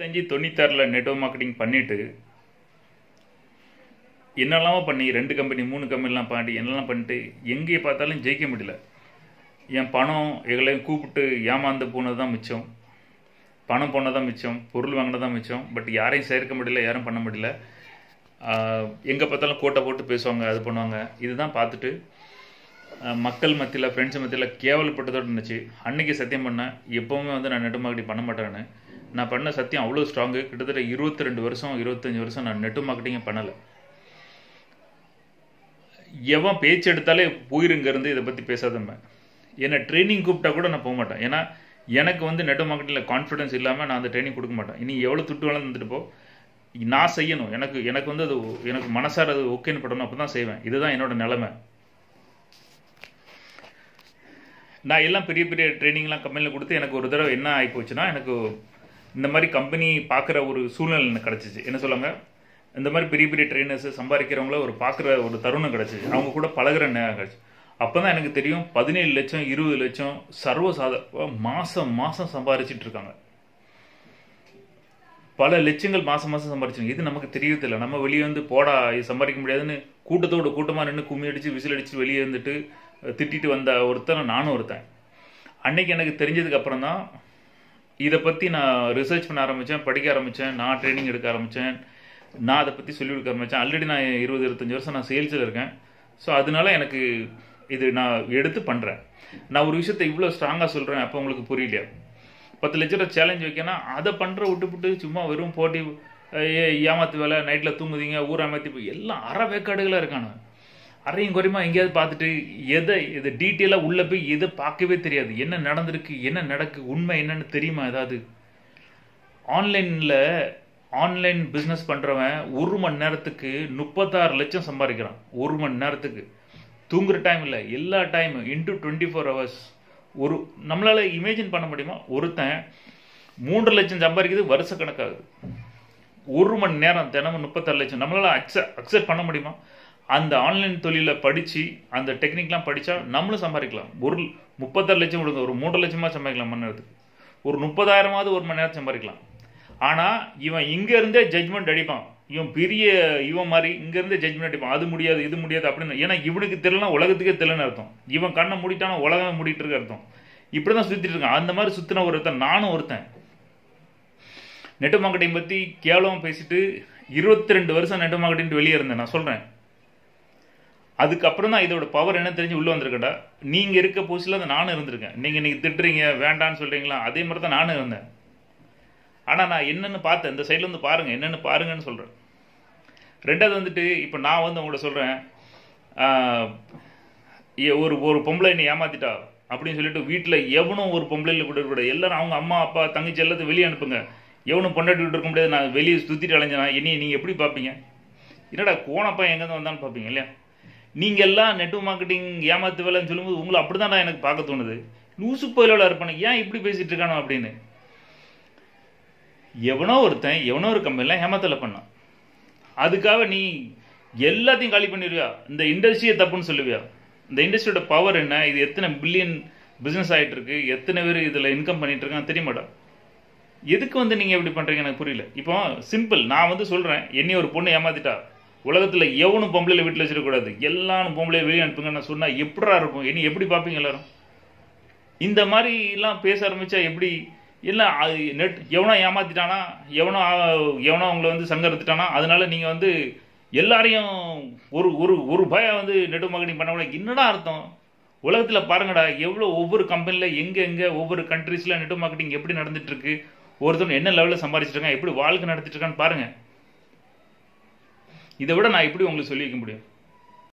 95-96ல் network marketing பண்ணிவிட்டு என்னெல்லாமோ பண்ணி 2 கம்பெனி 3 கம்பெனிலாம் பாடி என்னெல்லாம் பண்ணிட்டு எங்கே பார்த்தாலும் ஜெயிக்க முடியல. என் பணம் எங்களையும் கூப்பிட்டு ஏமாந்து போனது தான் மிச்சம், பணம் போனது தான் மிச்சம், பொருள் வாங்கினது தான் மிச்சம். பட் யாரையும் சேர்க்க முடியல, யாரும் பண்ண முடியல. எங்கே பார்த்தாலும் கோட்டை போட்டு பேசுவாங்க, அது பண்ணுவாங்க. இதுதான் பார்த்துட்டு மக்கள் மத்தியில், ஃப்ரெண்ட்ஸ் மத்தியில் கேவலப்பட்டதோடு இருந்துச்சு. அன்றைக்கி சத்தியம் பண்ணேன், எப்போவுமே வந்து நான் நெட்வொர்க் மார்க்கெட்டிங் பண்ண மாட்டேன்னு. நான் பண்ண சத்தியம் அவ்வளோ ஸ்ட்ராங்கு. கிட்டத்தட்ட 22 வருஷம் 25 வருஷம் நான் நெட்வொர்க் மார்க்கெட்டிங்கே பண்ணலை. எவன் பேச்சு எடுத்தாலே போயிருங்கிருந்து இதை பற்றி பேசாதம்ம. என்னை ட்ரைனிங் கூப்பிட்டா கூட நான் போக மாட்டேன். ஏன்னா எனக்கு வந்து நெட்வொர்க் மார்க்கெட்டிங்கில் கான்ஃபிடன்ஸ் இல்லாமல் நான் அந்த ட்ரைனிங் கொடுக்க மாட்டேன். இனி எவ்வளோ துட்டு வேணாலும் வந்துட்டு போ, நான் செய்யணும். எனக்கு வந்து அது எனக்கு மனசார அது ஓகேன்னு படணும், அப்போ தான் செய்வேன். இதுதான் என்னோட நிலைமை. நான் எல்லாம் பெரிய பெரிய ட்ரைனிங்லாம் கம்பெனியில் கொடுத்து எனக்கு ஒரு தடவை என்ன ஆகி போச்சுன்னா, எனக்கு இந்த மாதிரி கம்பெனி பார்க்குற ஒரு சூழ்நிலை எனக்கு கிடச்சிச்சு. என்ன சொல்லுவாங்க, இந்த மாதிரி பெரிய பெரிய ட்ரெயினர்ஸு சம்பாதிக்கிறவங்கள ஒரு பார்க்குற ஒரு தருணம் கிடச்சிச்சு. அவங்க கூட பழகிற நேரம் கிடச்சி. அப்போ தான் எனக்கு தெரியும் 17 லட்சம் 20 லட்சம் மாதம் மாதம் சம்பாதிச்சிட்டு இருக்காங்க. பல லட்சங்கள் மாதம் மாதம் சம்பாதிச்சிருங்க. இது நமக்கு தெரியறதில்லை. நம்ம வெளியே வந்து போடா இது சம்பாதிக்க முடியாதுன்னு கூட்டத்தோடு கூட்டமாக நின்று கும்மி அடித்து விசில் அடித்து வெளியே இருந்துட்டு திட்டிட்டு வந்த ஒருத்தன் நானும் ஒருத்தன். அன்னைக்கு எனக்கு தெரிஞ்சதுக்கு அப்புறம் தான் இதை பற்றி நான் ரிசர்ச் பண்ண ஆரம்பித்தேன், படிக்க ஆரம்பித்தேன், நான் ட்ரைனிங் எடுக்க ஆரம்பித்தேன், நான் அதை பற்றி சொல்லிக் கொடுக்க ஆரம்பித்தேன். ஆல்ரெடி நான் 20-25 வருஷம் நான் சேல்ஸில் இருக்கேன். ஸோ அதனால எனக்கு இது நான் எடுத்து பண்ணுறேன். நான் ஒரு விஷயத்தை இவ்வளோ ஸ்ட்ராங்காக சொல்கிறேன், அப்போ உங்களுக்கு புரியலையா? 10 லட்ச ரூபா சேலஞ்ச் வைக்கணும், அதை பண்ணுற விட்டுவிட்டு சும்மா வெறும் போட்டி ஏமாத்து வேலை, நைட்டில் தூங்குதீங்க, ஊர் அமைத்து எல்லாம் அரை வேக்காடுகளாக இருக்கானு. அரையும் குறையுமா எங்கேயாவது பார்த்துட்டு இது டீட்டெயிலாக உள்ளே போய் எதை பார்க்கவே தெரியாது. என்ன நடந்திருக்கு, என்ன நடக்கு, உண்மை என்னன்னு தெரியுமா? ஏதாவது ஆன்லைன் பிஸ்னஸ் பண்ணுறவன் 1 மணி நேரத்துக்கு 36 லட்சம் சம்பாதிக்கிறான். 1 மணி நேரத்துக்கு. தூங்குற டைம் இல்லை, எல்லா டைம் இன்ட்டு 24 ஹவர்ஸ். நம்மளால் இமேஜின் பண்ண முடியுமா? ஒருத்தன் 3 லட்சம் சம்பாதிக்கிறது வருஷ கணக்காகுது. 1 மணி நேரம் தினமும் 36 லட்சம். நம்மளால் அக்செப்ட் பண்ண முடியுமா? அந்த ஆன்லைன் தொழிலை படித்து அந்த டெக்னிக்லாம் படித்தா நம்மளும் சம்பாதிக்கலாம். 36 லட்சம் கொடுங்க, ஒரு 3 லட்சமாக சம்பாதிக்கலாம் மணி நேரத்துக்கு. ஒரு 30,000 ஒரு மணி நேரம் சம்பாதிக்கலாம். ஆனால் இவன் இங்கேருந்தே ஜட்ஜ்மெண்ட் அடிப்பான். இவன் மாதிரி இங்கேருந்தே ஜட்ஜ்மெண்ட் அடிப்பான். அது முடியாது, இது முடியாது அப்படின்னு. ஏன்னா இவனுக்கு தெரியலனா உலகத்துக்கே தெரியலன்னு அர்த்தம். இவன் கண்ணை மூடிட்டானா உலகமே மூடிட்டு இருக்க அர்த்தம். இப்படி தான் சுற்றிட்டு இருக்கான். அந்த மாதிரி சுற்றின ஒருத்தன் நானும் ஒருத்தன். நெட்வொர்க் மார்க்கெட்டிங் பற்றி கேவலமாக பேசிட்டு 22 வருஷம் நெட்வொர்க் மார்க்கெட்டிங் வெளியே இருந்தேன். நான் சொல்கிறேன், அதுக்கப்புறம் தான் இதோட பவர் என்ன தெரிஞ்சு உள்ளே வந்திருக்கடா. நீங்கள் இருக்க போஸ்டில் தான் நானும் இருந்திருக்கேன். நீங்கள் இன்றைக்கி திட்டுறீங்க, வேண்டான்னு சொல்கிறீங்களா, அதே மாதிரி தான் நானும் இருந்தேன். ஆனால் நான் என்னென்னு பார்த்தேன், இந்த சைடில் வந்து பாருங்கள், என்னென்னு பாருங்கன்னு சொல்கிறேன். ரெண்டாவது வந்துட்டு இப்போ நான் வந்து உங்கள்கிட்ட சொல்கிறேன், ஒரு பொம்பளை என்னை ஏமாத்திட்டா அப்படின்னு சொல்லிட்டு வீட்டில் எவனும் ஒரு பொம்பளையில் கூட இருக்கக்கூடாது. எல்லாரும் அவங்க அம்மா அப்பா தங்கச்சி எல்லாத்தையும் வெளியே அனுப்புங்க. எவனும் பொண்டாட்டி விட்டு இருக்க முடியாது. நான் வெளியே சுற்றிட்டு அலைஞ்சேனா நீங்கள் எப்படி பார்ப்பீங்க? என்னடா கோணப்பா எங்கேருந்து வந்தான்னு பார்ப்பீங்க இல்லையா? நீங்கள் எல்லாம் நெட்வொர்க் மார்க்கெட்டிங் ஏமாத்து வேலைன்னு சொல்லும்போது உங்களை அப்படி தான் எனக்கு பார்க்க தோணுது. லூசு பயிலோட இருப்பானு, ஏன் இப்படி பேசிகிட்டு இருக்கானோ அப்படின்னு. எவனோ ஒரு கம்பெனிலாம் ஏமாத்தலை பண்ணான். அதுக்காக நீ எல்லாத்தையும் காலி பண்ணிடுவியா? இந்த இண்டஸ்ட்ரியை தப்புன்னு சொல்லுவியா? இந்த இண்டஸ்ட்ரியோட பவர் என்ன? இது எத்தனை பில்லியன் பிஸ்னஸ் ஆகிட்டு இருக்கு, எத்தனை பேர் இதில் இன்கம் பண்ணிட்டு இருக்கான்னு தெரியுமாடா? எதுக்கு வந்து நீங்கள் எப்படி பண்ணுறீங்க எனக்கு புரியல. இப்போ சிம்பிள், நான் வந்து சொல்கிறேன், என்னைய ஒரு பொண்ணு ஏமாத்திட்டா உலகத்தில் எவனும் பொம்பளையில் வீட்டில் வச்சிடக்கூடாது, எல்லாரும் பொம்பளையை வெளியே அனுப்புங்கன்னு சொன்னால் எப்படா இருக்கும்? இனி எப்படி பார்ப்பீங்க எல்லாரும்? இந்த மாதிரிலாம் பேச ஆரம்பித்தா எப்படி? இல்லை எவனோ ஏமாத்திட்டானா, எவனோ அவங்கள வந்து சங்கரித்துட்டானா, அதனால நீங்கள் வந்து எல்லாரையும் ஒரு பயம் வந்து நெட்வொர்க் மார்க்கெட்டிங் பண்ண கூட என்னடா அர்த்தம்? உலகத்தில் பாருங்கடா, எவ்வளோ ஒவ்வொரு கம்பெனியில் எங்கே ஒவ்வொரு கண்ட்ரீஸில் நெட்வொர்க் மார்க்கெட்டிங் எப்படி நடந்துட்டு இருக்கு, ஒருத்தர் என்ன லெவலில் சம்பாதிச்சிட்டு இருக்கான், எப்படி வாழ்க்கை நடத்திட்டு இருக்கான்னு பாருங்கள். இதை விட நான் எப்படி உங்களுக்கு சொல்லி வைக்க முடியும்?